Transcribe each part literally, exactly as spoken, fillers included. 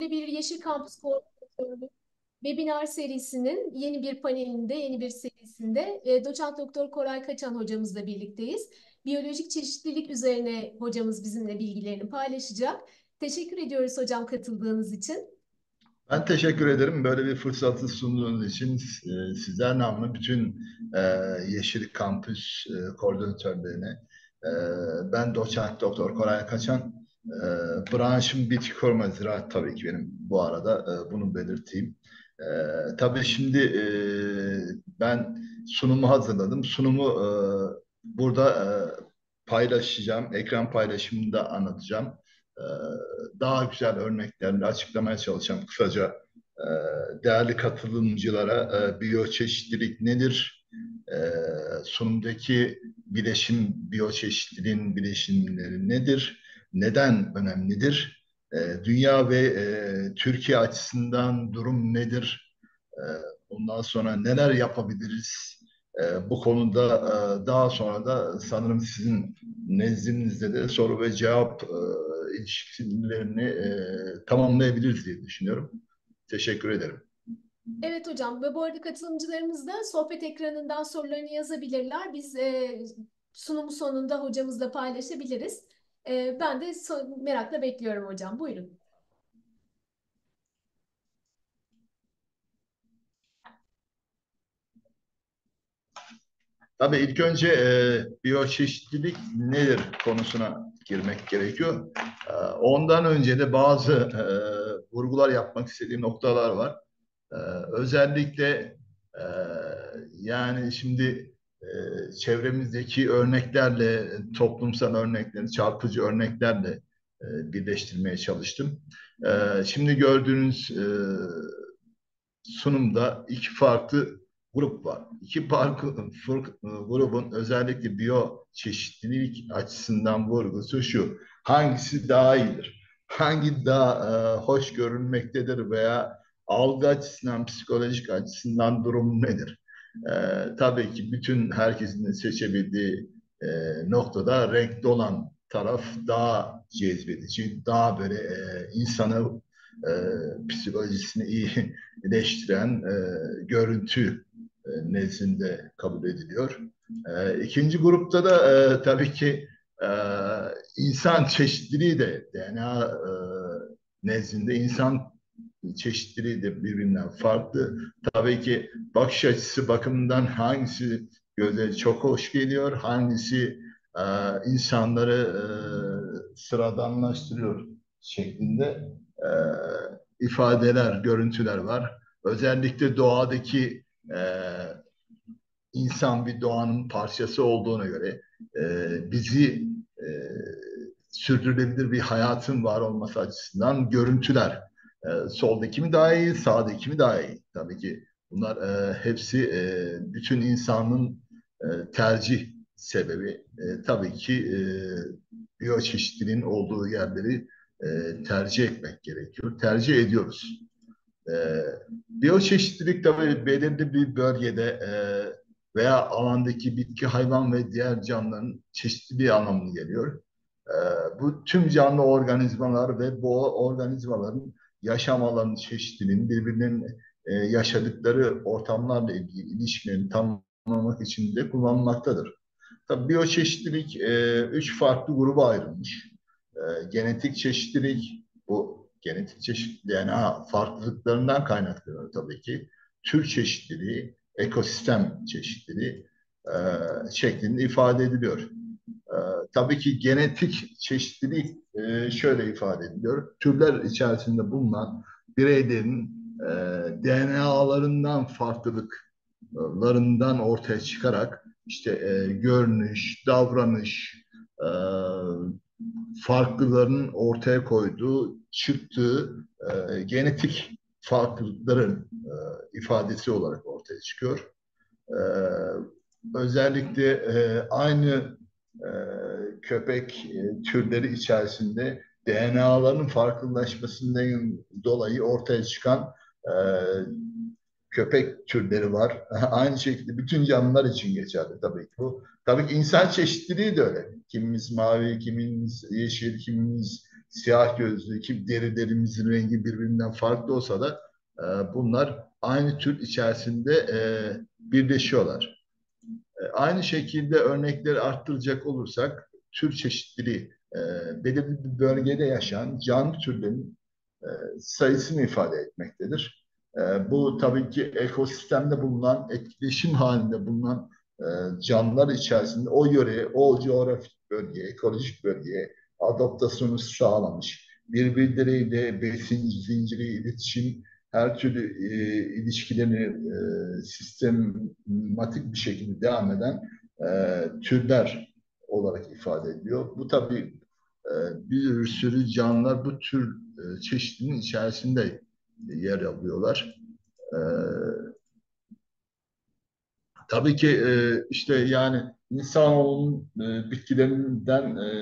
Bir Yeşil Kampüs Koordinatörü webinar serisinin yeni bir panelinde, yeni bir serisinde e, Doçent Doktor Koray Kaçan hocamızla birlikteyiz. Biyolojik çeşitlilik üzerine hocamız bizimle bilgilerini paylaşacak. Teşekkür ediyoruz hocam katıldığınız için. Ben teşekkür ederim böyle bir fırsatı sunduğunuz için e, sizler namına bütün e, Yeşil Kampüs e, koordinatörlerine. E, Ben doçent doktor Koray Kaçan. E, Branşım bitki koruma ziraat tabii ki benim bu arada e, bunu belirteyim. E, tabii şimdi e, ben sunumu hazırladım. Sunumu e, burada e, paylaşacağım. Ekran paylaşımında anlatacağım. E, Daha güzel örneklerle açıklamaya çalışacağım kısaca. E, Değerli katılımcılara e, biyoçeşitlilik nedir? E, Sunumdaki bileşim, biyoçeşitliliğin bileşimleri nedir? Neden önemlidir? E, Dünya ve e, Türkiye açısından durum nedir? E, Ondan sonra neler yapabiliriz? E, bu konuda e, daha sonra da sanırım sizin nezdinizde de soru ve cevap e, ilişkilerini e, tamamlayabiliriz diye düşünüyorum. Teşekkür ederim. Evet hocam ve bu arada katılımcılarımız da sohbet ekranından sorularını yazabilirler. Biz e, sunumu sonunda hocamızla paylaşabiliriz. E, ben de so merakla bekliyorum hocam. Buyurun. Tabii ilk önce e, biyoçeşitlilik nedir konusuna girmek gerekiyor. E, ondan önce de bazı e, vurgular yapmak istediğim noktalar var. E, Özellikle e, yani şimdi e, çevremizdeki örneklerle, toplumsal örnekleri, çarpıcı örneklerle e, birleştirmeye çalıştım. E, şimdi gördüğünüz e, sunumda iki farklı grup var. İki farklı fır- grubun özellikle biyoçeşitlilik açısından vurgusu şu: hangisi daha iyidir? Hangi daha e, hoş görünmektedir veya algı açısından, psikolojik açısından durum nedir? E, tabii ki bütün herkesin de seçebildiği e, noktada renkli olan taraf daha cezbedici, daha böyle e, insanı e, psikolojisini iyi eleştiren e, görüntü e, nezdinde kabul ediliyor. E, ikinci grupta da e, tabii ki e, insan çeşitliliği de D N A e, nezdinde insan çeşitliliği de birbirinden farklı. Tabii ki bakış açısı bakımından hangisi göze çok hoş geliyor, hangisi e, insanları e, sıradanlaştırıyor şeklinde e, ifadeler, görüntüler var. Özellikle doğadaki e, insan bir doğanın parçası olduğuna göre e, bizi e, sürdürülebilir bir hayatın var olması açısından görüntüler. E, soldaki mi daha iyi, sağdaki mi daha iyi? Tabii ki bunlar e, hepsi e, bütün insanın e, tercih sebebi. E, tabii ki e, biyoçeşitliliğin olduğu yerleri e, tercih etmek gerekiyor. Tercih ediyoruz. E, Biyoçeşitlilik tabii belirli bir bölgede e, veya alandaki bitki, hayvan ve diğer canlıların çeşitliliği anlamına geliyor. E, Bu tüm canlı organizmalar ve bu organizmaların yaşam alanı çeşitliliğini, birbirlerinin e, yaşadıkları ortamlarla ilgili ilişkilerini tanımlamak için de kullanılmaktadır. Tabii biyoçeşitlilik e, üç farklı gruba ayrılmış. E, genetik çeşitlilik, bu genetik çeşit D N A farklılıklarından kaynaklanıyor tabii ki. Tür çeşitliliği, ekosistem çeşitliliği e, şeklinde ifade ediliyor. E, tabii ki genetik çeşitlilik e, şöyle ifade ediliyor: türler içerisinde bulunan bireylerin e, D N A'larından farklılıklarından ortaya çıkarak işte e, görünüş, davranış, e, farklıların ortaya koyduğu, çıktığı e, genetik farklılıkların e, ifadesi olarak ortaya çıkıyor. E, Özellikle e, aynı e, köpek e, türleri içerisinde D N A'ların farklılaşmasından dolayı ortaya çıkan e, köpek türleri var. Aynı şekilde bütün canlılar için geçerli tabii ki bu. Tabii ki insan çeşitliliği de öyle. Kimimiz mavi, kimimiz yeşil, kimimiz siyah gözlü, kim derilerimizin rengi birbirinden farklı olsa da e, bunlar aynı tür içerisinde e, birleşiyorlar. E, aynı şekilde örnekleri arttıracak olursak tür çeşitliliği e, belirli bir bölgede yaşayan canlı türlerin e, sayısını ifade etmektedir. E, bu tabii ki ekosistemde bulunan, etkileşim halinde bulunan e, canlılar içerisinde o yöreye, o coğrafik bölgeye, ekolojik bölgeye adaptasyonu sağlamış. Birbirleriyle besin zinciri, iletişim, her türlü e, ilişkilerini e, sistematik bir şekilde devam eden e, türler olarak ifade ediliyor. Bu tabii e, bir sürü canlılar bu tür e, çeşidinin içerisinde yer alıyorlar. E, tabii ki e, işte yani insanoğlunun e, bitkilerinden e,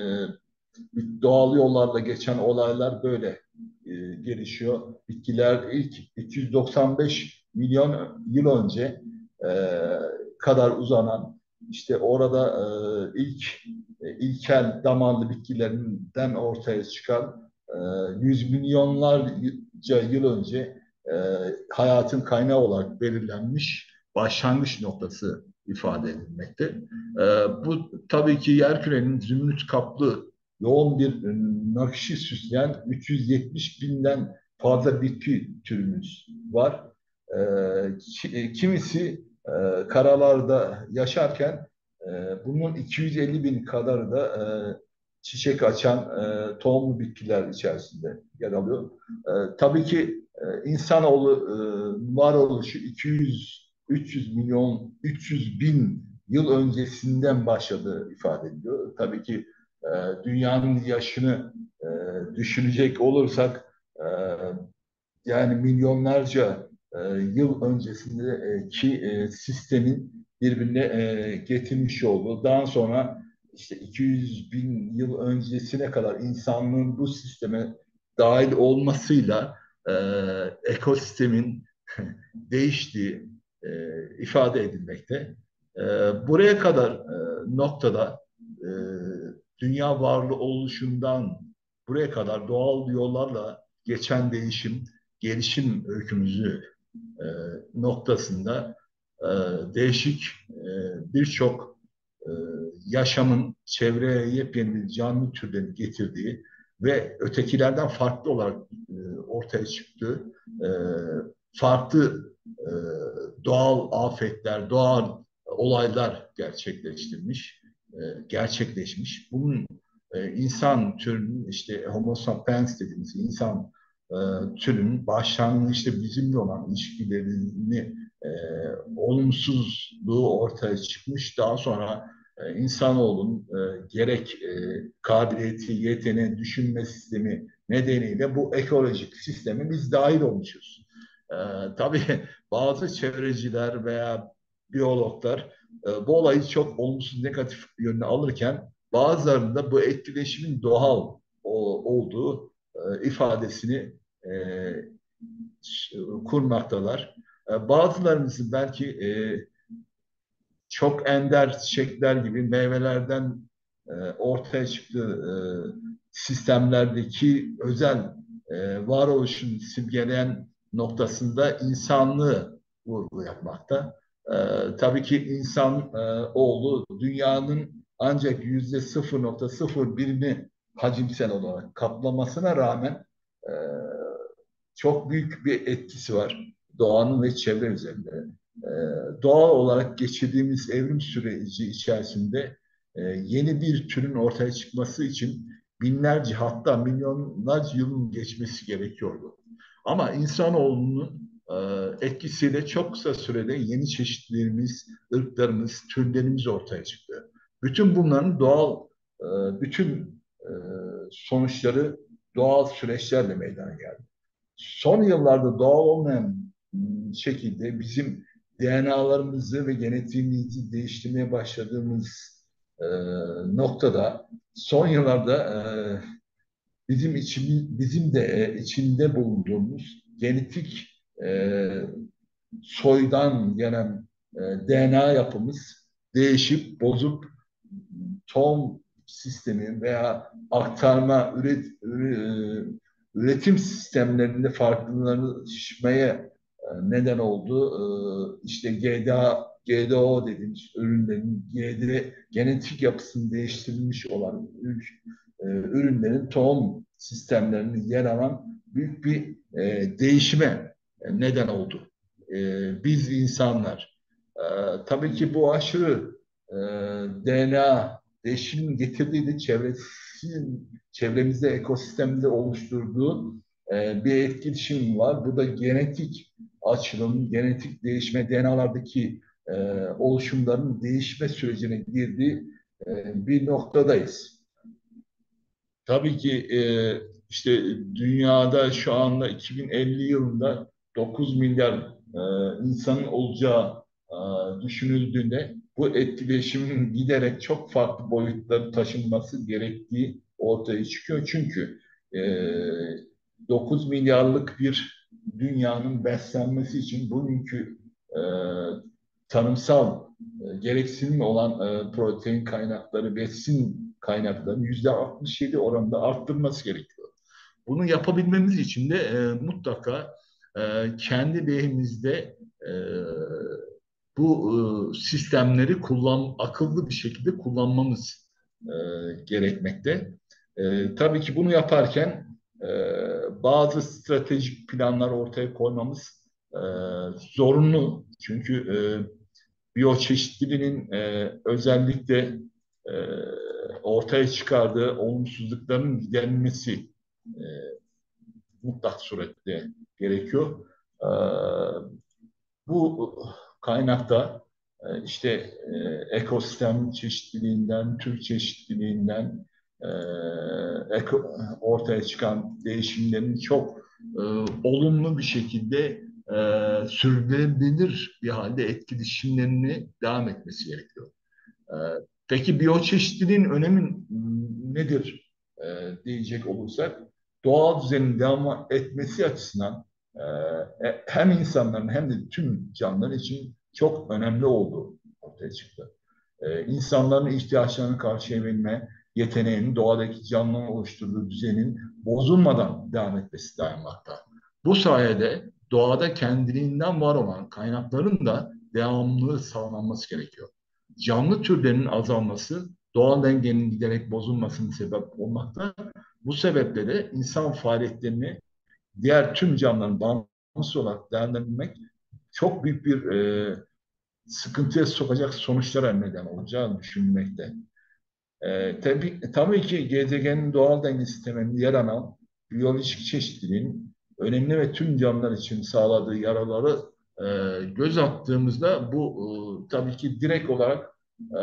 doğal yollarla geçen olaylar böyle e, gelişiyor. Bitkiler ilk iki yüz doksan beş milyon yıl önce e, kadar uzanan işte orada e, ilk e, ilkel damarlı bitkilerinden ortaya çıkan e, yüz milyonlarca yıl önce e, hayatın kaynağı olarak belirlenmiş başlangıç noktası ifade edilmekte. E, bu tabii ki yerkürenin zümrüt kaplı yoğun bir e, nakşi süsleyen üç yüz yetmiş binden fazla bitki türümüz var. E, ki- kimisi e, karalarda yaşarken e, bunun iki yüz elli bin kadar da e, çiçek açan e, tohumlu bitkiler içerisinde yer alıyor. E, tabii ki e, insanoğlu e, varoluşu iki yüz üç yüz milyon üç yüz bin yıl öncesinden başladığı ifade ediliyor. Tabii ki e, dünyanın yaşını e, düşünecek olursak e, yani milyonlarca e, yıl öncesindeki e, sistemin birbirine e, getirmiş olduğu, daha sonra işte iki yüz bin yıl öncesine kadar insanlığın bu sisteme dahil olmasıyla e, ekosistemin değiştiği e, ifade edilmekte. E, buraya kadar e, noktada e, dünya varlığı oluşundan buraya kadar doğal yollarla geçen değişim, gelişim öykümüzü e, noktasında e, değişik e, birçok e, yaşamın çevreye yepyeni canlı türlerini getirdiği ve ötekilerden farklı olarak e, ortaya çıktığı e, farklı e, doğal afetler, doğal olaylar gerçekleştirmiş, e, gerçekleşmiş. Bunun e, insan türünün işte Homo sapiens dediğimiz insan e, türünün başlangıçta bizimle olan ilişkilerini e, olumsuzluğu ortaya çıkmış. Daha sonra e, insanoğlunun e, gerek e, kabiliyeti, yeteneği, düşünme sistemi nedeniyle bu ekolojik sisteme biz dahil olmuşuz. E, tabii bazı çevreciler veya biyologlar e, bu olayı çok olumsuz, negatif yönüne alırken bazılarında bu etkileşimin doğal o, olduğu e, ifadesini e, kurmaktalar. E, bazılarımızın belki e, çok ender çiçekler gibi meyvelerden e, ortaya çıktığı e, sistemlerdeki özel e, varoluşunu simgeleyen noktasında insanlığı vurgu yapmakta. E, tabii ki insan e, oğlu dünyanın ancak yüzde sıfır nokta sıfır birini hacimsel olarak kaplamasına rağmen e, çok büyük bir etkisi var doğanın ve çevre üzerinde. Ee, doğal olarak geçirdiğimiz evrim süreci içerisinde e, yeni bir türün ortaya çıkması için binlerce hatta milyonlarca yılın geçmesi gerekiyordu. Ama insanoğlunun e, etkisiyle çok kısa sürede yeni çeşitlerimiz, ırklarımız, türlerimiz ortaya çıktı. Bütün bunların doğal, e, bütün e, sonuçları doğal süreçlerle meydana geldi. Son yıllarda doğal olmayan şekilde bizim D N A'larımızı ve genetiğimizi değiştirmeye başladığımız e, noktada son yıllarda e, bizim için bizim de e, içinde bulunduğumuz genetik e, soydan gelen e, D N A yapımız değişip bozup tohum sistemi veya aktarma üret, üretim sistemlerinde farklılaşmaya neden oldu. İşte G D A, G D O dediğimiz ürünlerin G D, genetik yapısının değiştirilmiş olan ürünlerin tohum sistemlerinde yer alan büyük bir değişime neden oldu. Biz insanlar. Tabii ki bu aşırı D N A değişimin getirdiği de çevresi, çevremizde, ekosistemde oluşturduğu e, bir etkileşim var. Bu da genetik açılım, genetik değişme, D N A'lardaki e, oluşumların değişme sürecine girdiği e, bir noktadayız. Tabii ki e, işte dünyada şu anda iki bin elli yılında dokuz milyar e, insanın olacağı e, düşünüldüğünde bu etkileşimin giderek çok farklı boyutları taşınması gerektiği ortaya çıkıyor. Çünkü e, dokuz milyarlık bir dünyanın beslenmesi için bugünkü e, tarımsal e, gereksinim olan e, protein kaynakları, besin kaynaklarının yüzde altmış yedi oranında arttırılması gerekiyor. Bunu yapabilmemiz için de e, mutlaka e, kendi lehimizde e, bu e, sistemleri kullan, akıllı bir şekilde kullanmamız e, gerekmekte. E, tabii ki bunu yaparken e, bazı stratejik planlar ortaya koymamız e, zorunlu. Çünkü e, biyoçeşitliliğin e, özellikle e, ortaya çıkardığı olumsuzlukların giderilmesi e, mutlak surette gerekiyor. E, bu kaynakta e, işte e, ekosistem çeşitliliğinden, tür çeşitliliğinden e, eko, ortaya çıkan değişimlerin çok e, olumlu bir şekilde e, sürdürülebilir bir halde etkileşimlerini devam etmesi gerekiyor. E, peki biyoçeşitliliğin önemi nedir e, diyecek olursak, doğal düzenin devam etmesi açısından e, hem insanların hem de tüm canlılar için çok önemli olduğu ortaya çıktı. E, insanların ihtiyaçlarını karşılayabilme yeteneğinin doğadaki canlının oluşturduğu düzenin bozulmadan devam etmesi dayanmakta. Bu sayede doğada kendiliğinden var olan kaynakların da devamlılığı sağlanması gerekiyor. Canlı türlerinin azalması doğal dengenin giderek bozulmasının sebep olmakta. Bu sebeple de insan faaliyetlerini diğer tüm canlıların bağımsız olarak değerlendirmek çok büyük bir e, sıkıntıya sokacak sonuçlara neden olacağını düşünmekte. E, tabii, tabii ki gezegenin doğal denge sisteminde yer alan biyolojik çeşitliliğin önemli ve tüm canlılar için sağladığı yararları e, göz attığımızda bu e, tabii ki direkt olarak e,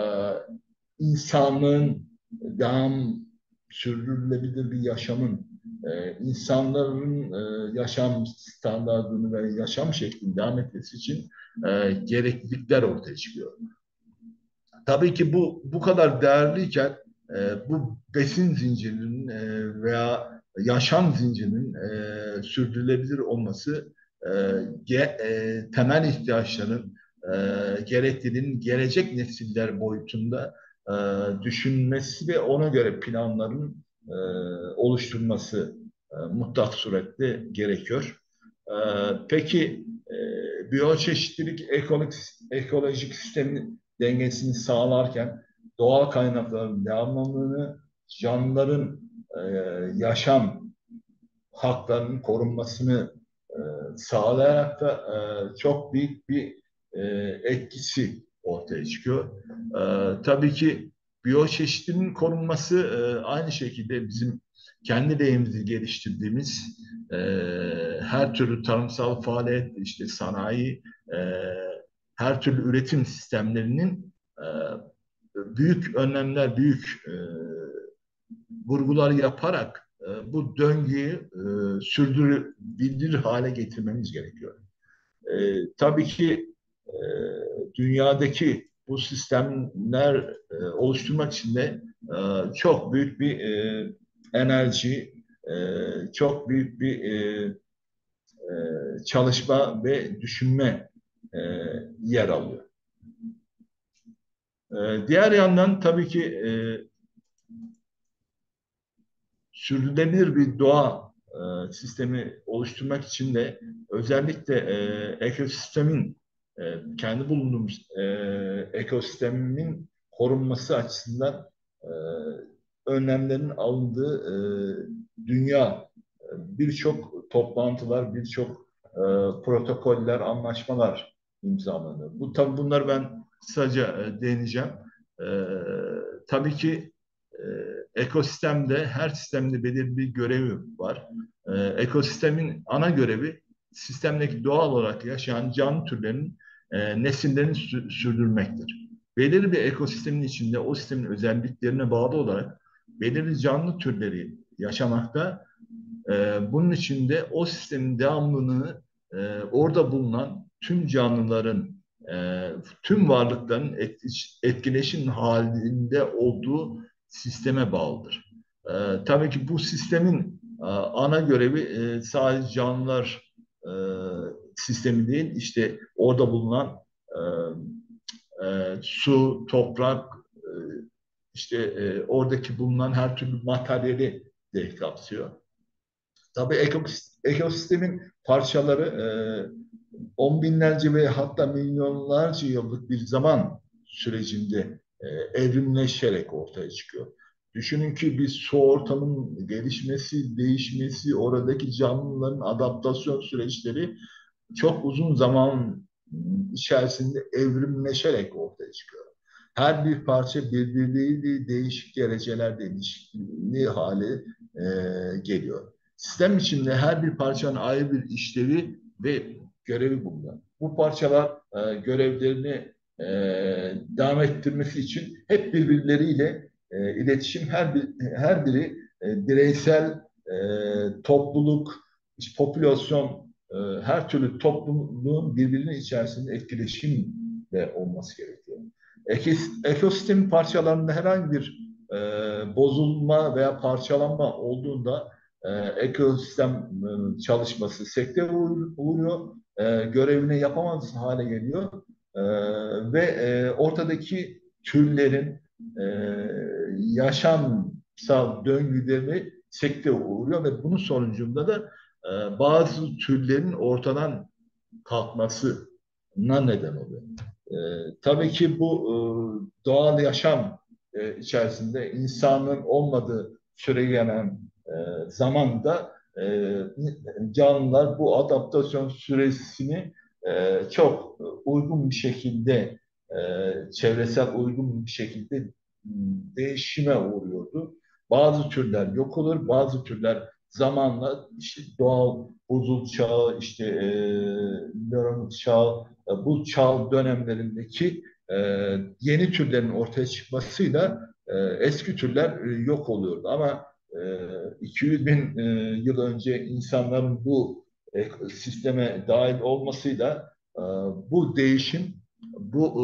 insanlığın devam sürdürülebilir bir yaşamın, e, insanların e, yaşam standartını ve yaşam şeklini devam etmesi için e, gereklilikler ortaya çıkıyor. Tabii ki bu bu kadar değerliyken e, bu besin zincirinin e, veya yaşam zincirinin e, sürdürülebilir olması e, ge, e, temel ihtiyaçların e, gerekliliğinin gelecek nesiller boyutunda e, düşünmesi ve ona göre planların e, oluşturulması e, mutlak surette gerekiyor. E, peki e, biyoçeşitlilik ekolojik, ekolojik sistemin dengesini sağlarken doğal kaynakların devamlılığını, canlıların e, yaşam haklarının korunmasını e, sağlayarak da e, çok büyük bir e, etkisi ortaya çıkıyor. E, tabii ki biyoçeşitliliğin korunması e, aynı şekilde bizim kendi lehimizi geliştirdiğimiz e, her türlü tarımsal faaliyet, işte sanayi, e, her türlü üretim sistemlerinin e, büyük önlemler, büyük e, vurgular yaparak e, bu döngüyü e, sürdürülebilir hale getirmemiz gerekiyor. E, tabii ki e, dünyadaki bu sistemler e, oluşturmak için de e, çok büyük bir e, enerji, e, çok büyük bir e, e, çalışma ve düşünme e, yer alıyor. E, diğer yandan tabii ki e, sürdürülebilir bir doğa e, sistemi oluşturmak için de özellikle e, ekosistemin e, kendi bulunduğumuz e, ekosistemin korunması açısından e, önlemlerin alındığı e, dünya e, birçok toplantılar, birçok e, protokoller, anlaşmalar imzalanıyor. Bu tabii bunları ben kısaca e, değineceğim. E, tabii ki e, ekosistemde her sistemde belirli bir görevi var. E, ekosistemin ana görevi sistemdeki doğal olarak yaşayan canlı türlerinin e, nesillerini sü- sürdürmektir. Belirli bir ekosistemin içinde o sistemin özelliklerine bağlı olarak belirli canlı türleri yaşamakta. E, bunun içinde o sistemin devamlılığını e, orada bulunan tüm canlıların, e, tüm varlıkların etkileşim halinde olduğu sisteme bağlıdır. E, tabii ki bu sistemin e, ana görevi e, sadece canlılar e, sistemi değil, işte orada bulunan e, e, su, toprak, e, işte e, oradaki bulunan her türlü materyali de kapsıyor. Tabii ekosistemin parçaları e, on binlerce ve hatta milyonlarca yıllık bir zaman sürecinde e, evrimleşerek ortaya çıkıyor. Düşünün ki bir su ortamının gelişmesi, değişmesi, oradaki canlıların adaptasyon süreçleri çok uzun zaman içerisinde evrimleşerek ortaya çıkıyor. Her bir parça birbiriyle değişik derecelerde ilişkili hale e, geliyor. Sistem içinde her bir parçanın ayrı bir işlevi ve görevi bulunuyor. Bu parçalar e, görevlerini e, devam ettirmesi için hep birbirleriyle e, iletişim, her bir, her biri e, bireysel, e, topluluk, işte popülasyon, e, her türlü topluluğun birbirinin içerisinde etkileşimle olması gerekiyor. Ekosistem parçalarında herhangi bir e, bozulma veya parçalanma olduğunda e, ekosistem e, çalışması sekteye uğruyor, e, görevini yapamaz hale geliyor e, ve e, ortadaki türlerin e, yaşamsal döngüleri sekteye uğruyor ve bunun sonucunda da e, bazı türlerin ortadan kalkmasına neden oluyor. E, tabii ki bu e, doğal yaşam e, içerisinde insanın olmadığı süre gelen e, zamanda e, canlılar bu adaptasyon süresini e, çok uygun bir şekilde e, çevresel uygun bir şekilde değişime uğruyordu. Bazı türler yok olur, bazı türler zamanla işte doğal buzul çağı, işte e, nöron çağı, e, bu çağ dönemlerindeki e, yeni türlerin ortaya çıkmasıyla e, eski türler e, yok oluyordu. Ama e, iki yüz bin e, yıl önce insanların bu e, sisteme dahil olmasıyla e, bu değişim, bu e,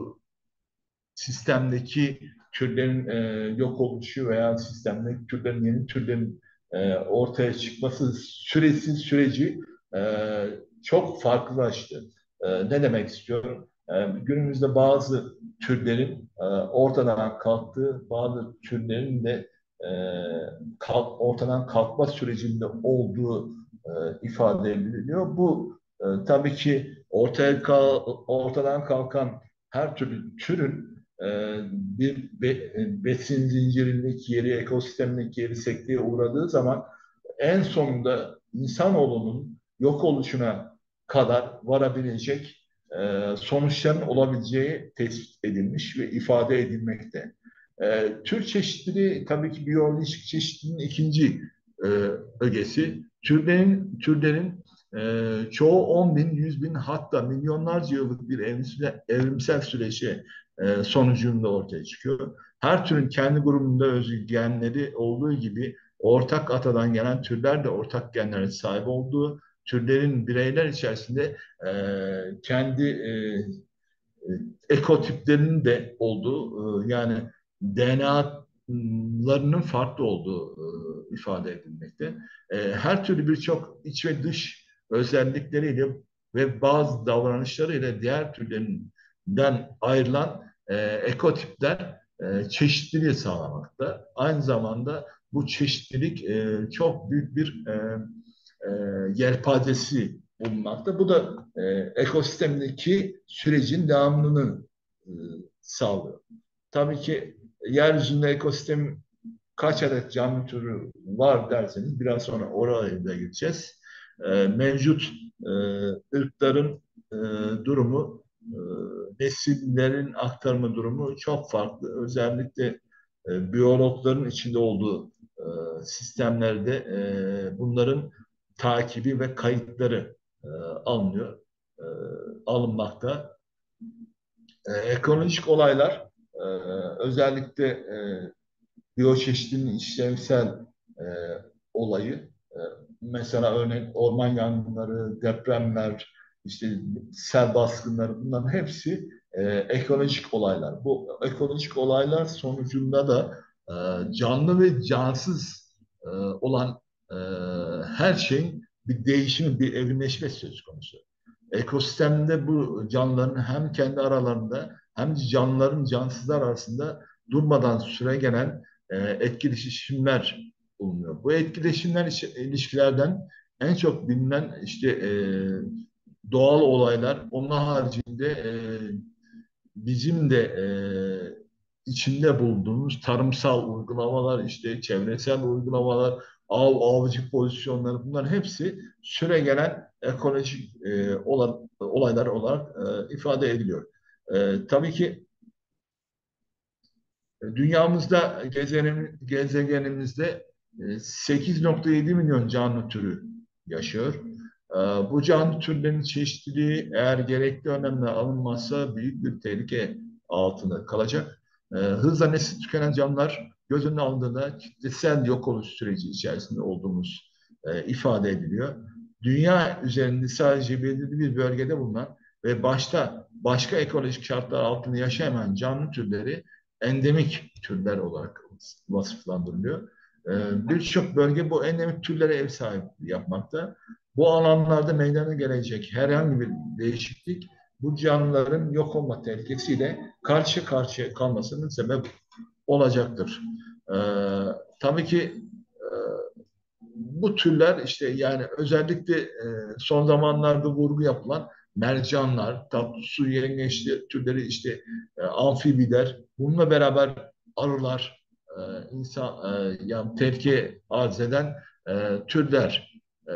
sistemdeki türlerin e, yok oluşu veya sistemdeki türlerin yeni türlerin e, ortaya çıkması süresi süreci e, çok farklılaştı. E, ne demek istiyorum? E, günümüzde bazı türlerin e, ortadan kalktığı, bazı türlerin de e, kalk, ortadan kalkma sürecinde olduğu e, ifade ediliyor. Bu e, tabii ki ortaya kal, ortadan kalkan her türlü türün e, bir be, besin zincirindeki yeri, ekosistemdeki yeri sekteye uğradığı zaman en sonunda insanoğlunun yok oluşuna kadar varabilecek e, sonuçların olabileceği tespit edilmiş ve ifade edilmekte. E, tür çeşitliliği tabii ki biyolojik çeşitliliğin ikinci e, ögesi. Türlerin, türlerin e, çoğu on bin, yüz bin hatta milyonlarca yıllık bir evrimsel, evrimsel süreci e, sonucunda ortaya çıkıyor. Her türün kendi grubunda özgü genleri olduğu gibi ortak atadan gelen türler de ortak genlere sahip olduğu, türlerin bireyler içerisinde e, kendi e, ekotiplerinin de olduğu, e, yani D N A'larının farklı olduğu e, ifade edilmekte. E, her türlü birçok iç ve dış özellikleriyle ve bazı davranışlarıyla diğer türlerinden ayrılan e, ekotipler e, çeşitliliği sağlamakta. Aynı zamanda bu çeşitlilik e, çok büyük bir e, e, yelpazesi bulunmakta. Bu da e, ekosistemdeki sürecin devamlılığını e, sağlıyor. Tabii ki yeryüzünde ekosistem kaç adet canlı türü var derseniz biraz sonra oraya da gideceğiz. E, mevcut e, ırkların e, durumu, e, nesillerin aktarma durumu çok farklı. Özellikle e, biyologların içinde olduğu e, sistemlerde e, bunların takibi ve kayıtları e, alınıyor, e, alınmakta. E, ekolojik olaylar e, özellikle e, biyoçeşitliliğin işlevsel e, olayı. E, Mesela örneğin orman yangınları, depremler, işte sel baskınları bunların hepsi e, ekolojik olaylar. Bu ekolojik olaylar sonucunda da e, canlı ve cansız e, olan e, her şeyin bir değişimi, bir evrimleşme söz konusu. Ekosistemde bu canlıların hem kendi aralarında hem de canlıların cansızlar arasında durmadan süre gelen e, etkileşimler bulunuyor. Bu etkileşimler ilişkilerden en çok bilinen işte e, doğal olaylar. Onun haricinde e, bizim de e, içinde bulunduğumuz tarımsal uygulamalar, işte çevresel uygulamalar, av, avcı pozisyonları bunlar hepsi süre gelen ekolojik e, olan, olaylar olarak e, ifade ediliyor. E, tabii ki dünyamızda, gezegenim, gezegenimizde e, sekiz nokta yedi milyon canlı türü yaşıyor. E, Bu canlı türlerin çeşitliliği eğer gerekli önlemler alınmazsa büyük bir tehlike altında kalacak. E, Hızla nesli tükenen canlılar göz önüne alındığında kitlesel yok oluş süreci içerisinde olduğumuz e, ifade ediliyor. Dünya üzerinde sadece belirli bir bölgede bulunan ve başta başka ekolojik şartlar altında yaşayamayan canlı türleri endemik türler olarak vasıflandırılıyor. Ee, Birçok bölge bu endemik türlere ev sahipliği yapmakta. Bu alanlarda meydana gelecek herhangi bir değişiklik bu canlıların yok olma tehlikesiyle karşı karşıya kalmasının sebep olacaktır. Ee, tabii ki e, bu türler işte yani özellikle e, son zamanlarda vurgu yapılan mercanlar, tatlı su yengeçli türleri işte e, amfibiler, bununla beraber arılar, e, insan e, yani tehlike arz eden e, türler. E,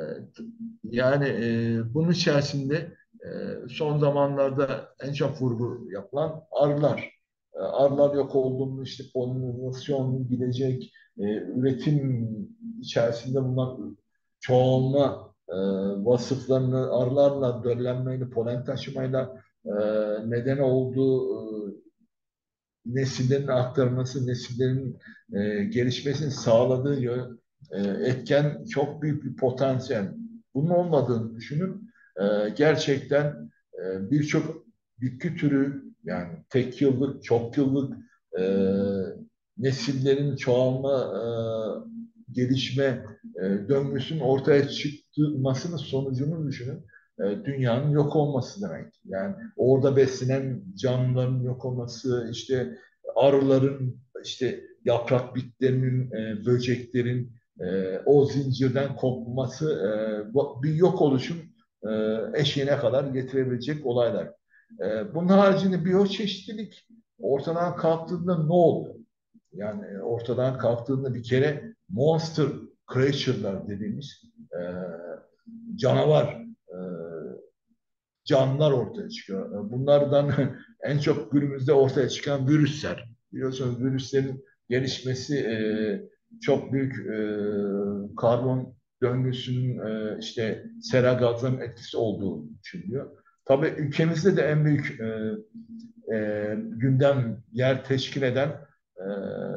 Yani e, bunun içerisinde e, son zamanlarda en çok vurgu yapılan arılar. E, arılar yok olduğunu işte polinizasyon gidecek, e, üretim içerisinde bulunan çoğalma e, vasıflarını arılarla döllenmeyle, polen taşımayla e, neden olduğu e, nesillerin aktarması, nesillerin e, gelişmesini sağladığı yön, e, etken çok büyük bir potansiyel. Bunun olmadığını düşünün. E, gerçekten e, birçok bitki türü yani tek yıllık, çok yıllık e, nesillerin çoğalma, e, gelişme e, döngüsünün ortaya çıkmasının sonucunu düşünün. E, dünyanın yok olması demek. Yani orada beslenen canlıların yok olması, işte arıların, işte yaprak bitlerinin, e, böceklerin e, o zincirden kopması e, bir yok oluşum e, eşiğine kadar getirebilecek olaylar. E, bunun haricinde biyoçeşitlilik ortadan kalktığında ne oldu? Yani ortadan kalktığında bir kere monster creature'lar dediğimiz e, canavar e, canlılar ortaya çıkıyor. Bunlardan en çok günümüzde ortaya çıkan virüsler. Biliyorsunuz virüslerin gelişmesi e, çok büyük e, karbon döngüsünün e, işte sera gazlarının etkisi olduğu düşünülüyor. Tabii ülkemizde de en büyük e, e, gündem yer teşkil eden e,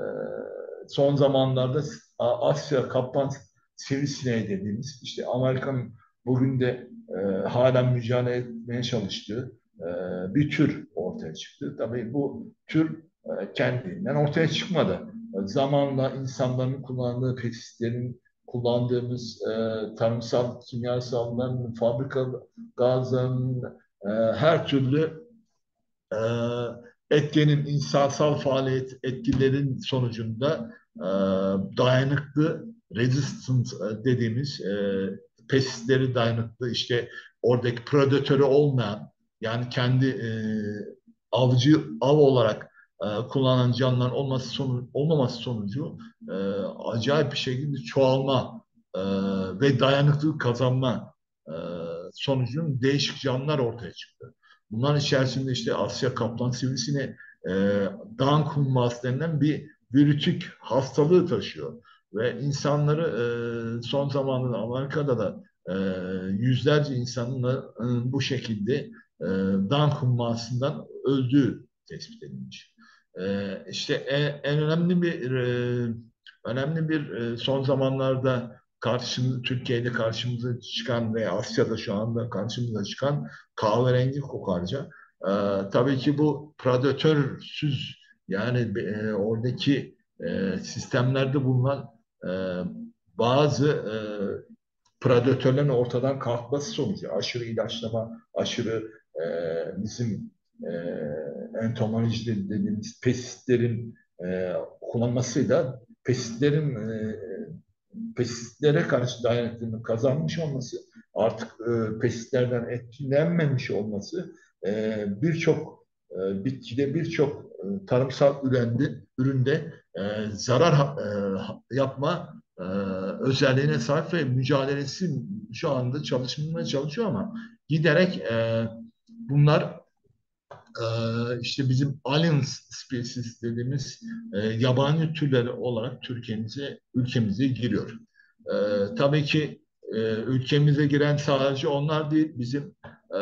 son zamanlarda Asya kaplan sivrisineği dediğimiz işte Amerika'nın bugün de e, halen mücadele etmeye çalıştığı e, bir tür ortaya çıktı. Tabii bu tür e, kendinden ortaya çıkmadı. Zamanla insanların kullandığı pestisitlerin, kullandığımız e, tarımsal kimyasalların, fabrika gazlarının e, her türlü e, etkenin insansal faaliyet etkilerin sonucunda e, dayanıklı, resistant e, dediğimiz e, pestisleri dayanıklı, işte oradaki predatörü olmayan, yani kendi e, avcı av olarak e, kullanan canlıların olması sonu, olmaması sonucu e, acayip bir şekilde çoğalma e, ve dayanıklılık kazanma e, sonucunun değişik canlılar ortaya çıktı. Bunların içerisinde işte Asya kaplan sivrisine e, dağın kumması denilen bir virütük hastalığı taşıyor. Ve insanları e, son zamanlarda Amerika'da da e, yüzlerce insanın da, e, bu şekilde e, dağın kummasından öldüğü tespit edilmiş. E, işte en, en önemli bir e, önemli bir e, son zamanlarda karşımıza, Türkiye'de karşımıza çıkan ve Asya'da şu anda karşımıza çıkan kahverengi kokarca. E, tabii ki bu predatörsüz, yani e, oradaki e, sistemlerde bulunan e, bazı e, predatörlerin ortadan kalkması sonucu aşırı ilaçlama, aşırı e, bizim e, entomolojide dediğimiz pestisitlerin e, kullanmasıyla pestisitlerin e, pestisitlere karşı dayanıklılığını kazanmış olması, artık e, pestisitlerden etkilenmemiş olması e, birçok e, bitkide, birçok e, tarımsal üründe, üründe e, zarar e, yapma e, özelliğine sahip ve mücadelesi şu anda çalışmaya çalışıyor ama giderek e, bunlar e, işte bizim alien species dediğimiz e, yabani türleri olarak Türkiye'mize, ülkemize giriyor. E, tabii ki e, ülkemize giren sadece onlar değil, bizim e,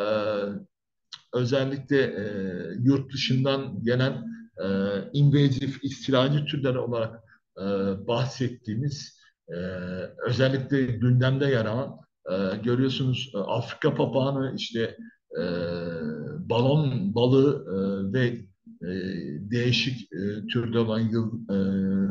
özellikle e, yurt dışından gelen e, invazif istilacı türleri olarak e, bahsettiğimiz, e, özellikle gündemde yer alan, e, görüyorsunuz e, Afrika papağanı, işte e, balon balığı e, ve e, değişik e, türde olan yıl, e,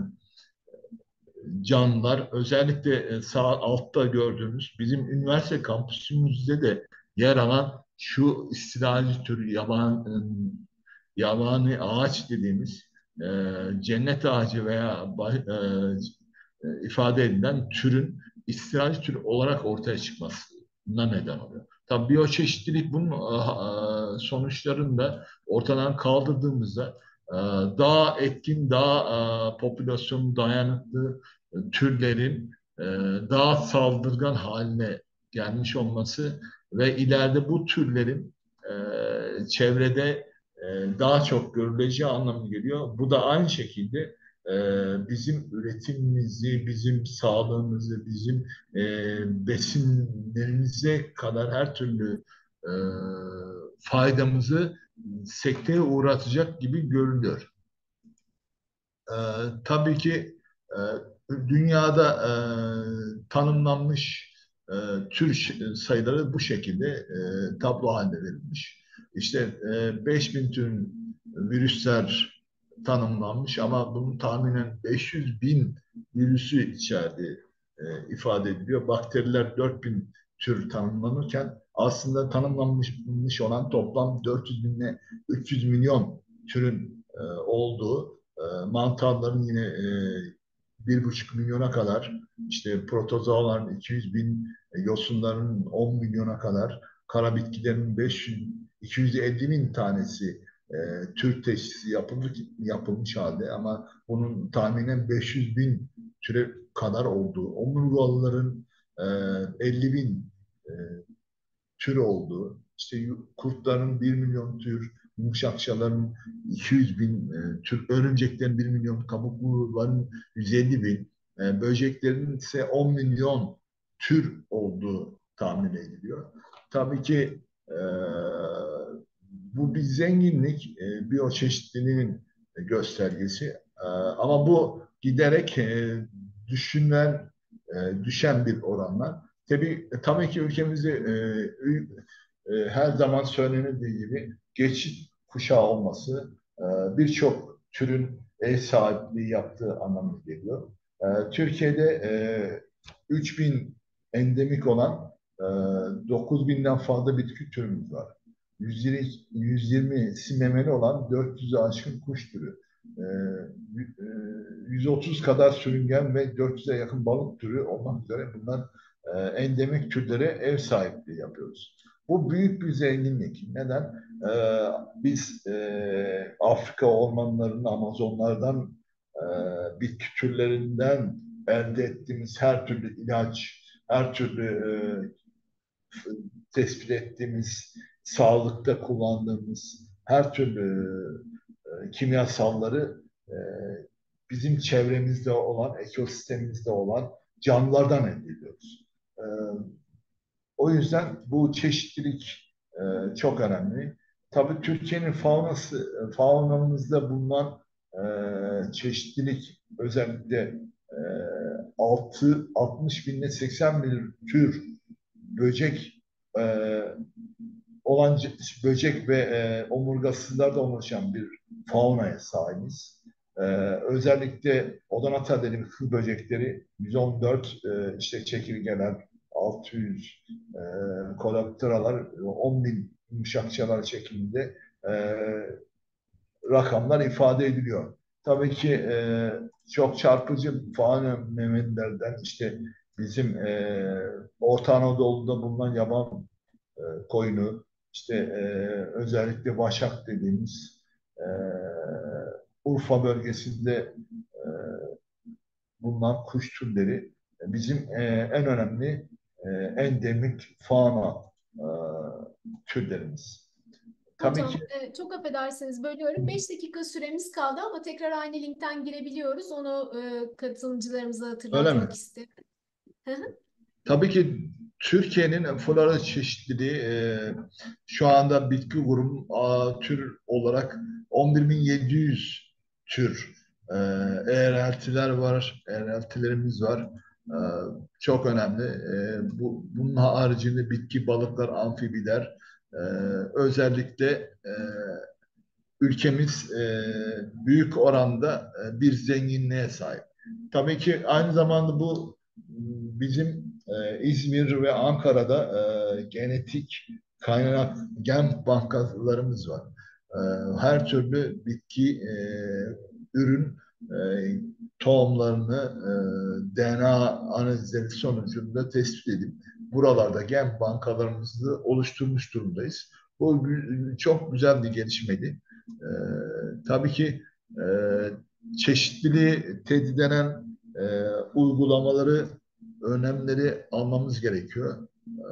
canlılar, özellikle e, sağ altta gördüğümüz bizim üniversite kampüsümüzde de yer alan şu istilacı türü yaban, e, yabani ağaç dediğimiz e, cennet ağacı veya e, e, ifade edilen türün istilacı tür olarak ortaya çıkmasına neden oluyor. Tabii biyoçeşitlilik bunun e, sonuçlarında ortadan kaldırdığımızda e, daha etkin, daha e, popülasyon dayanıklı türlerin e, daha saldırgan haline gelmiş olması ve ileride bu türlerin e, çevrede e, daha çok görüleceği anlamına geliyor. Bu da aynı şekilde e, bizim üretimimizi, bizim sağlığımızı, bizim e, besinlerimize kadar her türlü e, faydamızı sekteye uğratacak gibi görülüyor. E, tabii ki e, dünyada e, tanımlanmış e, tür sayıları bu şekilde e, tablo halinde verilmiş. İşte e, beş bin tür virüsler tanımlanmış ama bunun tahminen beş yüz bin virüsü içerdiği e, ifade ediliyor. Bakteriler dört bin tür tanımlanırken aslında tanımlanmış olan toplam dört yüz bin ile üç yüz milyon türün e, olduğu, e, mantarların yine e, bir buçuk milyona kadar, işte protozoaların iki yüz bin, e, yosunların on milyona kadar, kara bitkilerin beş yüz iki yüz elli bin tanesi e, tür teşhisi yapılmış, yapılmış halde ama bunun tahminen beş yüz bin türe kadar olduğu, omurgalıların e, elli bin e, tür olduğu, işte kurtların bir milyon tür, yumuşakçaların iki yüz bin e, tür, örümceklerin bir milyon, kabukluların yüz elli bin, e, böceklerin ise on milyon tür olduğu tahmin ediliyor. Tabii ki e, bu bir zenginlik, e, biyoçeşitliliğin göstergesi. E, ama bu giderek e, düşünen, e, düşen bir oranlar. Tabii, tabii ki ülkemizde e, e, her zaman söylenildiği gibi geçit kuşağı olması e, birçok türün ev sahipliği yaptığı anlamına geliyor. E, Türkiye'de e, üç bin endemik olan e, dokuz binden fazla bitki türümüz var. yüz yirmi, yüz yirmisi memeli olan dört yüze aşkın kuş türü. E, e, yüz otuz kadar sürüngen ve dört yüze yakın balık türü olmak üzere bunlar e, endemik türlere ev sahipliği yapıyoruz. Bu büyük bir zenginlik. Neden? E, biz e, Afrika ormanlarının, Amazonlardan, e, bitki türlerinden elde ettiğimiz her türlü ilaç, her türlü e, tespit ettiğimiz, sağlıkta kullandığımız her türlü e, kimyasalları e, bizim çevremizde olan, ekosistemimizde olan canlılardan elde ediyoruz. E, O yüzden bu çeşitlilik e, çok önemli. Tabii Türkiye'nin faunası, faunamızda bulunan e, çeşitlilik özellikle e, altı altmış binle seksen bin tür böcek e, olan böcek ve e, omurgasızlardan oluşan bir faunaya sahibiz. E, özellikle Odonata dediğimiz kıl böcekleri yüz on dört, e, işte çekirgeler altı yüz, e, kolaptıralar on bin yumuşakçalar şeklinde e, rakamlar ifade ediliyor. Tabii ki e, çok çarpıcı fauna memelilerden işte bizim e, Orta Anadolu'da bulunan yaban e, koyunu, işte e, özellikle Başak dediğimiz e, Urfa bölgesinde e, bulunan kuş türleri bizim e, en önemli e, endemik fauna e, türlerimiz. Tabii ki Hocam, e, çok affedersiniz bölüyorum. Beş dakika süremiz kaldı ama tekrar aynı linkten girebiliyoruz. Onu e, katılımcılarımıza öyle mi? hatırlatmak isterim. Hı hı. Tabii ki Türkiye'nin flora çeşitliliği e, şu anda bitki grubu a, tür olarak on bir bin yedi yüz tür e, eğreltiler var, eğreltilerimiz var. E, çok önemli. E, bu, bunun haricinde bitki, balıklar, amfibiler e, özellikle e, ülkemiz e, büyük oranda e, bir zenginliğe sahip. Tabii ki aynı zamanda bu bizim e, İzmir ve Ankara'da e, genetik kaynak gen bankalarımız var. E, her türlü bitki e, ürün e, tohumlarını e, D N A analizleri sonucunda tespit edip buralarda gen bankalarımızı oluşturmuş durumdayız. Bu çok güzel bir gelişmeydi. E, tabii ki e, çeşitliliği tehdit eden e, uygulamaları, önlemleri almamız gerekiyor. E,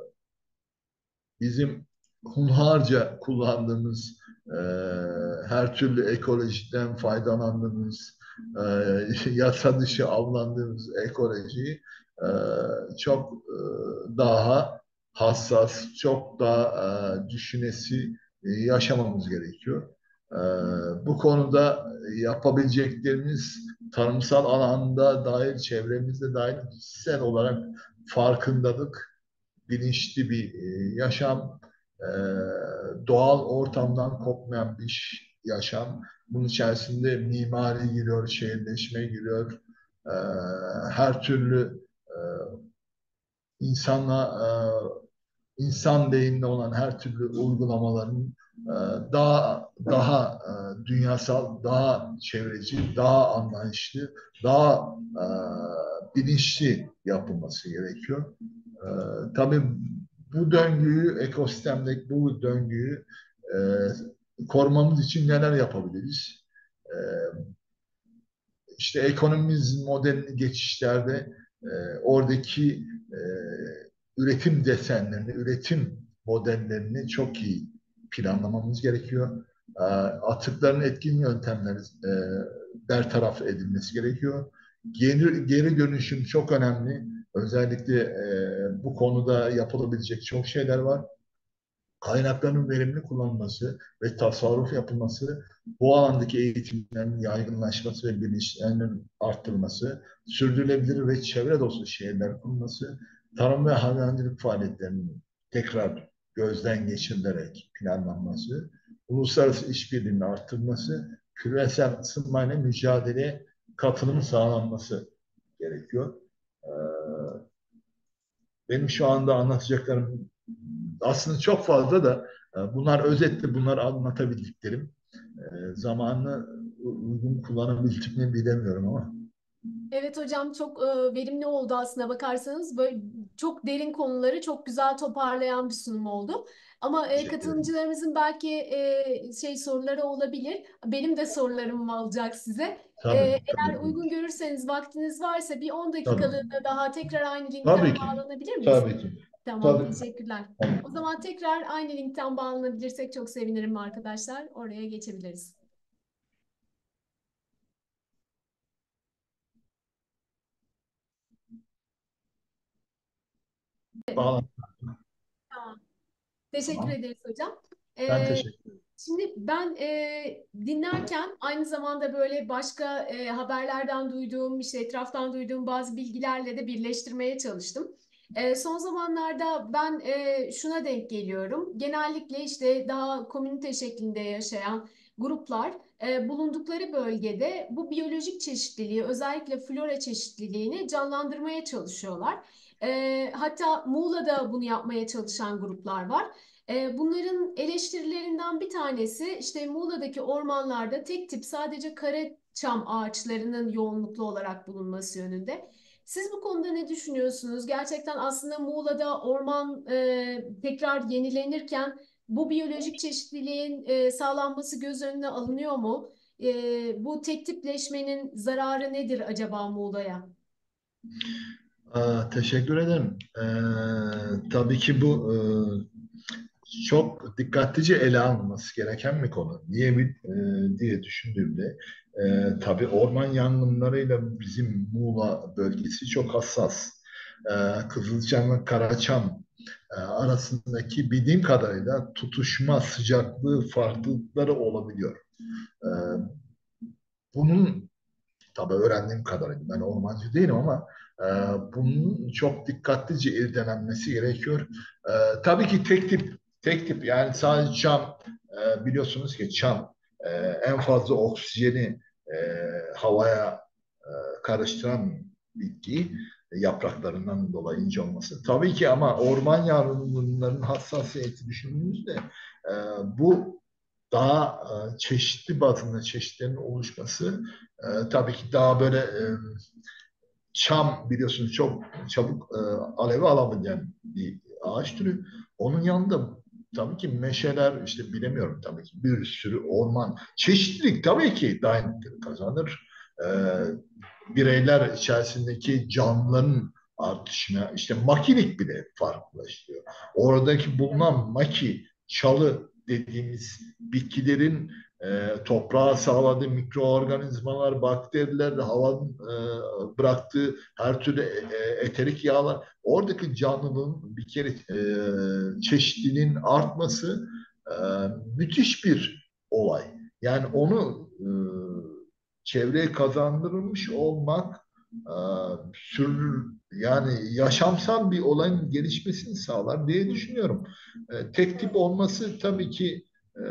bizim hunharca kullandığımız, e, her türlü ekolojiden faydalandığımız, e, yasa dışı avlandığımız ekolojiyi e, çok e, daha hassas, çok daha e, düşünesi, e, yaşamamız gerekiyor. E, bu konuda yapabileceklerimiz tarımsal alanda dahil, çevremizde dahil kişisel olarak farkındalık, bilinçli bir e, yaşam, e, doğal ortamdan kopmayan bir yaşam. Bunun içerisinde mimari giriyor, şehirleşme giriyor, e, her türlü e, insanla e, insan değerinde olan her türlü uygulamaların e, daha daha e, dünyasal, daha çevreci, daha anlayışlı, daha e, bilinçli yapılması gerekiyor. E, tabii bu döngüyü, ekosistemdeki bu döngüyü e, korumamız için neler yapabiliriz? E, işte ekonomimiz modelini geçişlerde e, oradaki e, üretim desenlerini, üretim modellerini çok iyi planlamamız gerekiyor. E, atıkların etkin yöntemleri e, bertaraf edilmesi gerekiyor. Geri, geri dönüşüm çok önemli. Özellikle e, bu konuda yapılabilecek çok şeyler var. Kaynakların verimli kullanılması ve tasarruf yapılması, bu alandaki eğitimlerin yaygınlaşması ve bilinçlerinin arttırılması, sürdürülebilir ve çevre dostu şehirler kurulması, tarım ve hayvancılık faaliyetlerinin tekrar gözden geçirilerek planlanması, uluslararası işbirliğinin arttırılması, küresel ısınmayla mücadeleye katılım sağlanması gerekiyor. Ee, benim şu anda anlatacaklarım aslında çok fazla da e, bunlar özetle bunları anlatabildiklerim. E, zamanı uygun kullanabildik mi bilemiyorum ama. Evet hocam, çok e, verimli oldu aslına bakarsanız. Böyle çok derin konuları çok güzel toparlayan bir sunum oldu. Ama e, Teşekkür ederim. katılımcılarımızın belki e, şey soruları olabilir. Benim de sorularım olacak size. E, Tabii, eğer tabii. uygun görürseniz, vaktiniz varsa bir on Tabii. dakikalığına daha tekrar aynı Tabii linkten ki. bağlanabilir miyiz? Tabii ki. Tamam, Tabii. teşekkürler. O Tabii. zaman tekrar aynı linkten bağlanabilirsek çok sevinirim arkadaşlar. Oraya geçebiliriz. Bağlan. Tamam. Teşekkür Tamam. ederiz hocam. Ben Ee, teşekkür ederim. Şimdi ben e, dinlerken aynı zamanda böyle başka e, haberlerden duyduğum, işte etraftan duyduğum bazı bilgilerle de birleştirmeye çalıştım. E, son zamanlarda ben e, şuna denk geliyorum. Genellikle işte daha komünite şeklinde yaşayan gruplar e, bulundukları bölgede bu biyolojik çeşitliliği, özellikle flora çeşitliliğini canlandırmaya çalışıyorlar. E, hatta Muğla'da bunu yapmaya çalışan gruplar var. E, Bunların eleştirilerinden bir tanesi işte Muğla'daki ormanlarda tek tip sadece kara çam ağaçlarının yoğunluklu olarak bulunması yönünde. Siz bu konuda ne düşünüyorsunuz? Gerçekten aslında Muğla'da orman e, tekrar yenilenirken bu biyolojik çeşitliliğin e, sağlanması göz önüne alınıyor mu? E, bu tek tipleşmenin zararı nedir acaba Muğla'ya? Aa, teşekkür ederim. Ee, tabii ki bu e, çok dikkatlice ele alınması gereken bir konu. Niye bir, e, diye düşündüğümde e, tabii orman yangınlarıyla bizim Muğla bölgesi çok hassas. E, Kızılçam ve Karaçam e, arasındaki bildiğim kadarıyla tutuşma sıcaklığı farklılıkları olabiliyor. E, Bunun tabii öğrendiğim kadarıyla ben ormancı değilim ama e, bunun çok dikkatlice irdelenmesi gerekiyor. E, tabii ki tek tip, tek tip yani sadece çam e, biliyorsunuz ki çam e, en fazla oksijeni e, havaya e, karıştıran bitki yapraklarından dolayı ince olması. Tabii ki ama orman yangınlarının hassasiyeti düşündüğümüzde e, bu daha e, çeşitli bazında çeşitlerin oluşması e, tabii ki daha böyle e, çam biliyorsunuz çok çabuk e, alevi alabilen bir ağaç türü. Onun yanında tabii ki meşeler işte bilemiyorum tabii ki bir sürü orman. Çeşitlilik tabii ki dayanıklılık kazanır. E, Bireyler içerisindeki canlıların artışına işte makilik bile farklılaşıyor. Oradaki bulunan maki, çalı dediğimiz bitkilerin e, toprağa sağladığı mikroorganizmalar, bakteriler, havanın e, bıraktığı her türlü e, eterik yağlar, oradaki canlının bir kere e, çeşitliliğin artması e, müthiş bir olay. Yani onu e, çevreye kazandırılmış olmak e, sür yani yaşamsal bir olayın gelişmesini sağlar diye düşünüyorum. E, tek tip olması tabii ki e,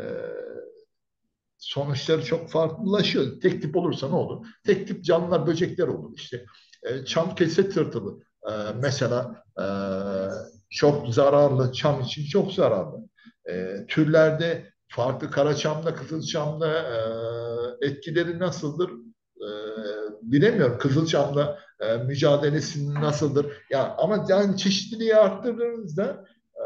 sonuçları çok farklılaşıyor. Tek tip olursa ne olur? Tek tip canlılar, böcekler olur işte. E, çam kese tırtılı e, mesela e, çok zararlı, çam için çok zararlı. E, türlerde farklı karaçamda, kızılçamda e, etkileri nasıldır? E, Bilemiyorum. Kızılçamla e, mücadelesi nasıldır? Ya ama yani çeşitliliği arttırdığınızda e,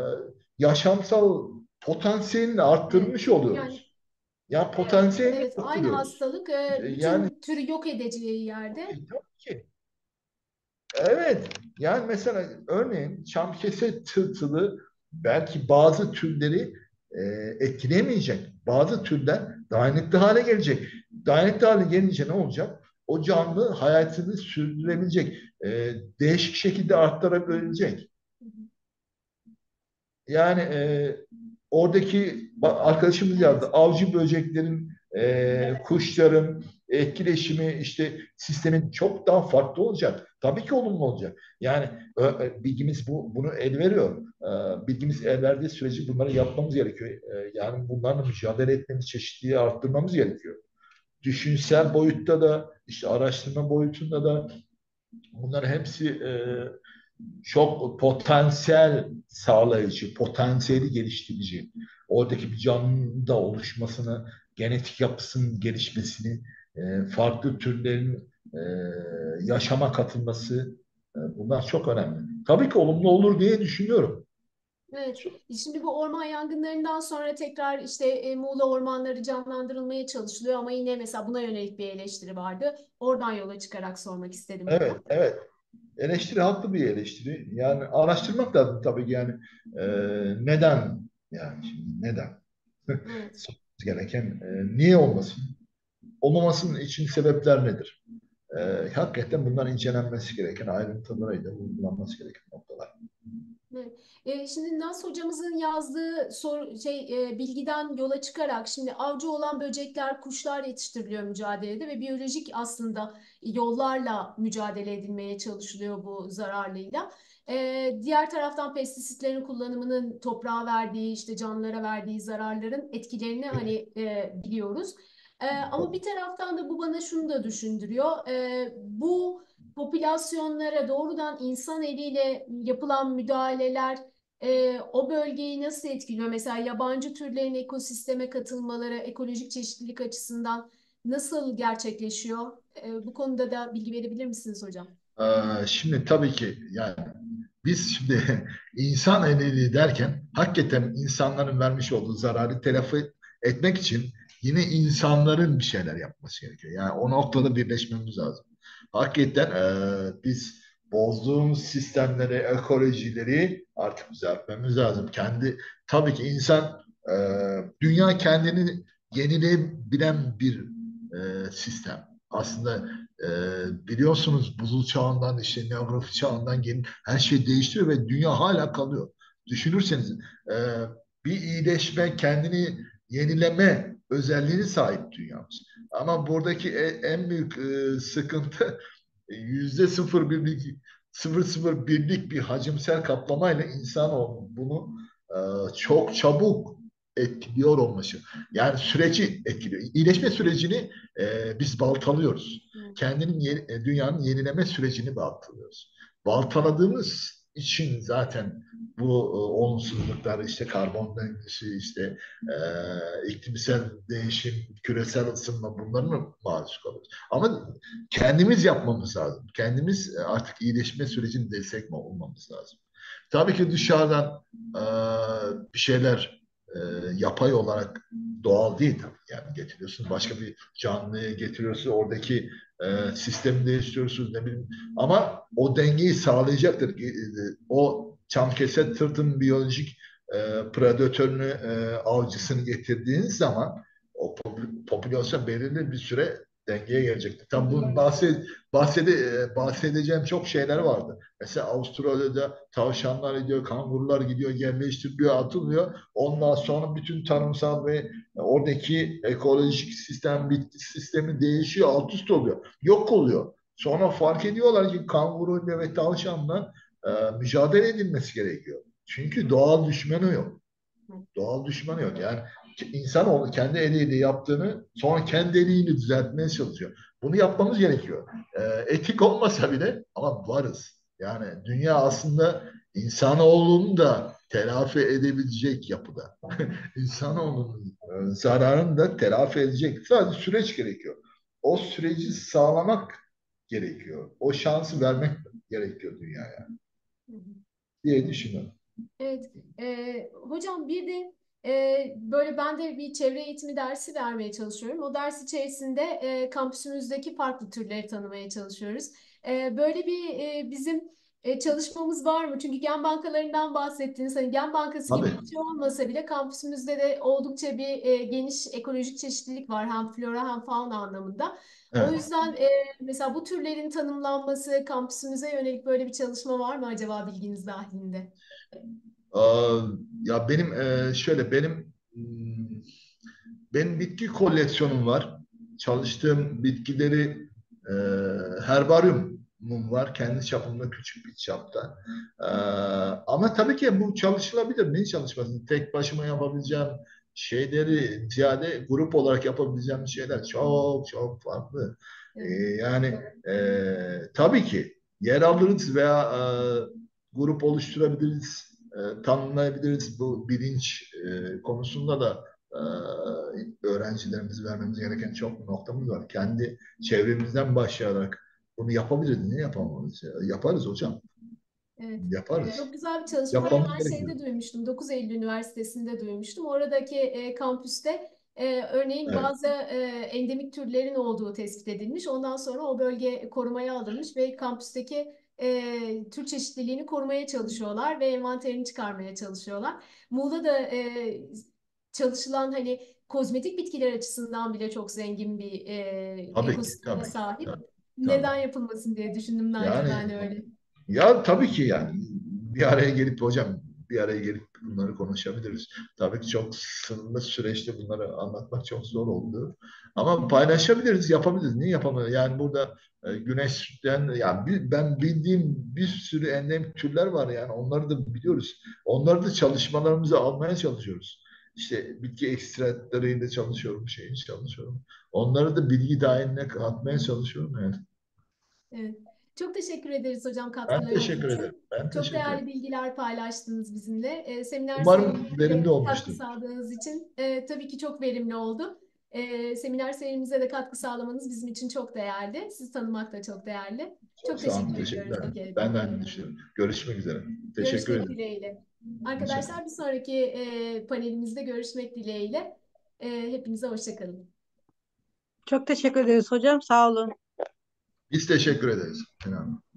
yaşamsal potansiyelini arttırmış Evet. Yani oluyoruz. Ya potansiyelini evet, aynı arttırıyoruz. hastalık e, E, Yani bütün türü yok edeceği e, yerde. tabii ki. Evet. Yani mesela örneğin çamkese tırtılı belki bazı türleri e, etkilemeyecek. Bazı türler dayanıklı hale gelecek. Dayanıklı hale gelince ne olacak? O canlı hayatını sürdürebilecek. E, değişik şekilde arttırabilecek. Yani e, oradaki arkadaşımız yazdı. Evet. Avcı böceklerin, e, kuşların etkileşimi işte sistemin çok daha farklı olacak. Tabii ki olumlu olacak. Yani e, bilgimiz bu bunu el veriyor. E, bilgimiz el verdiği sürece bunları yapmamız gerekiyor. E, yani bunlarla mücadele etmemiz, çeşitliliği arttırmamız gerekiyor. Düşünsel boyutta da, işte araştırma boyutunda da bunlar hepsi e, çok potansiyel sağlayıcı, potansiyeli geliştirici, oradaki bir canlının da oluşmasını genetik yapısının gelişmesini, e, farklı türlerin e, yaşama katılması, e, bunlar çok önemli. Tabii ki olumlu olur diye düşünüyorum. Evet. Şimdi bu orman yangınlarından sonra tekrar işte e, Muğla ormanları canlandırılmaya çalışılıyor ama yine mesela buna yönelik bir eleştiri vardı. Oradan yola çıkarak sormak istedim Evet, bunu. evet. Eleştiri haklı bir eleştiri. Yani araştırmak lazım tabii ki yani e, neden yani şimdi neden? Evet. Sormamız gereken e, niye olmasın? Olmamasının için sebepler nedir? E, hakikaten bunlar incelenmesi gereken, ayrıntılarıyla uygulanması gereken noktalar. Evet. E, şimdi Naz hocamızın yazdığı sor, şey e, bilgiden yola çıkarak şimdi avcı olan böcekler, kuşlar yetiştiriliyor mücadelede ve biyolojik aslında yollarla mücadele edilmeye çalışılıyor bu zararlıyla. E, diğer taraftan pestisitlerin kullanımının toprağa verdiği, işte canlılara verdiği zararların etkilerini hani e, biliyoruz. E, ama bir taraftan da bu bana şunu da düşündürüyor. E, bu popülasyonlara doğrudan insan eliyle yapılan müdahaleler e, o bölgeyi nasıl etkiliyor? Mesela yabancı türlerin ekosisteme katılmaları ekolojik çeşitlilik açısından nasıl gerçekleşiyor? E, bu konuda da bilgi verebilir misiniz hocam? Ee, şimdi tabii ki yani biz şimdi insan emeği derken hakikaten insanların vermiş olduğu zararı telafi etmek için yine insanların bir şeyler yapması gerekiyor. Yani o noktada birleşmemiz lazım. Hakikaten e, biz bozduğumuz sistemleri, ekolojileri artık düzeltmemiz lazım. Kendi tabii ki insan e, dünya kendini yenileyebilen bir e, sistem. Aslında e, biliyorsunuz buzul çağından işte Neolitik çağından gelin her şey değiştiriyor ve dünya hala kalıyor. Düşünürseniz e, bir iyileşme, kendini yenileme özelliğine sahip dünyamız. Ama buradaki e- en büyük e, sıkıntı yüzde sıfır birlik sıfır sıfır birlik bir hacimsel kaplamayla insanoğlu bunu e, çok çabuk etkiliyor olması. Yani süreci etkiliyor. İyileşme sürecini e, biz baltalıyoruz. Hı. Kendinin yeni- e, dünyanın yenileme sürecini baltalıyoruz. Baltaladığımız için zaten bu e, olumsuzluklar işte karbon dengesi işte e, iklimsel değişim, küresel ısınma bunların maruz kalıyoruz. Ama kendimiz yapmamız lazım. Kendimiz e, artık iyileşme sürecini destek olmamız lazım. Tabii ki dışarıdan e, bir şeyler e, yapay olarak doğal değil tabii. Yani getiriyorsun başka bir canlıyı getiriyorsun oradaki e, sistemi değiştiriyorsunuz ne bileyim. Ama o dengeyi sağlayacaktır. E, O çamkese tırtın biyolojik e, predatörünü, e, avcısını getirdiğiniz zaman o popülasyon belirli bir süre dengeye gelecektir. Tam Dengeye bunun gelecek. bahsed, bahsede, e, bahsedeceğim çok şeyler vardı. Mesela Avustralya'da tavşanlar gidiyor, kangurular gidiyor, yerleştiriliyor, atılıyor. Ondan sonra bütün tarımsal ve oradaki ekolojik sistem, bitki sistemi değişiyor, alt üst oluyor, yok oluyor. Sonra fark ediyorlar ki kanguru ve tavşanla e, mücadele edilmesi gerekiyor. Çünkü doğal düşmanı yok. Doğal düşmanı yok. Yani insanoğlu kendi eliyle yaptığını sonra kendi eliyle düzeltmeye çalışıyor. Bunu yapmamız gerekiyor. Ee, etik olmasa bile ama varız. Yani dünya aslında insanoğlunu da telafi edebilecek yapıda. İnsanoğlunun e, zararını da telafi edecek. Sadece süreç gerekiyor. O süreci sağlamak gerekiyor. O şansı vermek gerekiyor dünyaya Hı hı. diye düşünüyorum. Evet, e, hocam bir de e, böyle ben de bir çevre eğitimi dersi vermeye çalışıyorum. O ders içerisinde e, kampüsümüzdeki farklı türleri tanımaya çalışıyoruz. E, böyle bir e, bizim e, çalışmamız var mı? Çünkü gen bankalarından bahsettiniz. Hani gen bankası gibi Tabii. bir şey olmasa bile kampüsümüzde de oldukça bir e, geniş ekolojik çeşitlilik var hem flora hem fauna anlamında. O Evet. yüzden e, mesela bu türlerin tanımlanması, kampüsümüze yönelik böyle bir çalışma var mı acaba bilginiz dahilinde? Aa, ya benim e, şöyle benim hmm, benim bitki koleksiyonum var. Çalıştığım bitkileri e, herbaryumum var. Kendi çapımda küçük bir çapta. E, ama tabii ki bu çalışılabilir. Niye çalışmasın? Tek başıma yapabileceğim şeyleri ziyade grup olarak yapabileceğim şeyler çok çok farklı. E, Evet. yani e, tabii ki yer alırız veya e, grup oluşturabiliriz, e, tanımlayabiliriz bu bilinç e, konusunda da e, öğrencilerimize vermemiz gereken çok noktamız var. Kendi çevremizden başlayarak bunu yapabiliriz. Niye yapamayız? Yaparız hocam. Evet. Yaparız. Çok güzel bir çalışma var. Yapmamız Ben gerekiyor. şeyde duymuştum. dokuz Eylül Üniversitesi'nde duymuştum. Oradaki e, kampüste e, örneğin Evet. bazı e, endemik türlerin olduğu tespit edilmiş. Ondan sonra o bölge korumaya alınmış ve kampüsteki e, tür çeşitliliğini korumaya çalışıyorlar ve envanterini çıkarmaya çalışıyorlar. Muğla'da e, çalışılan hani kozmetik bitkiler açısından bile çok zengin bir e, Tabii ki. ekosisteme Tabii ki. sahip. Tabii. Neden Tabii. yapılmasın diye düşündüm Yani naçizane öyle. ya tabii ki yani bir araya gelip hocam bir araya gelip bunları konuşabiliriz. Tabii ki çok sınırlı süreçte bunları anlatmak çok zor oldu. Hı Ama hı. paylaşabiliriz, yapabiliriz. Niye yapamayız? Yani burada e, güneşten yani bir- ben bildiğim bir sürü endemik türler var yani onları da biliyoruz. Onları da çalışmalarımıza almaya çalışıyoruz. İşte bitki ekstratlarıyla çalışıyorum, şeyini çalışıyorum. Onları da bilgi dahiline katmaya çalışıyorum yani. Evet. Çok teşekkür ederiz hocam Ben katkılarınız teşekkür ederim. için. Ben Çok teşekkür değerli ederim. bilgiler paylaştınız bizimle. Ee, seminer Umarım serimize verimli de katkı olmuştur. sağladığınız için e, tabii ki çok verimli oldu. Ee, seminer serimize de katkı sağlamanız bizim için çok değerli. Sizi tanımak da çok değerli. Çok Çok sağ olun. teşekkür ediyoruz Teşekkürler. bir kere Ben daha. de aynı düşünüyorum. Görüşmek üzere. Teşekkür Görüşmek ederim. dileğiyle. Hoşça kalın. Arkadaşlar bir sonraki e, panelimizde görüşmek dileğiyle. E, hepinize hoşça kalın. Çok teşekkür ederiz hocam. Sağ olun. Biz teşekkür ederiz. Kenan.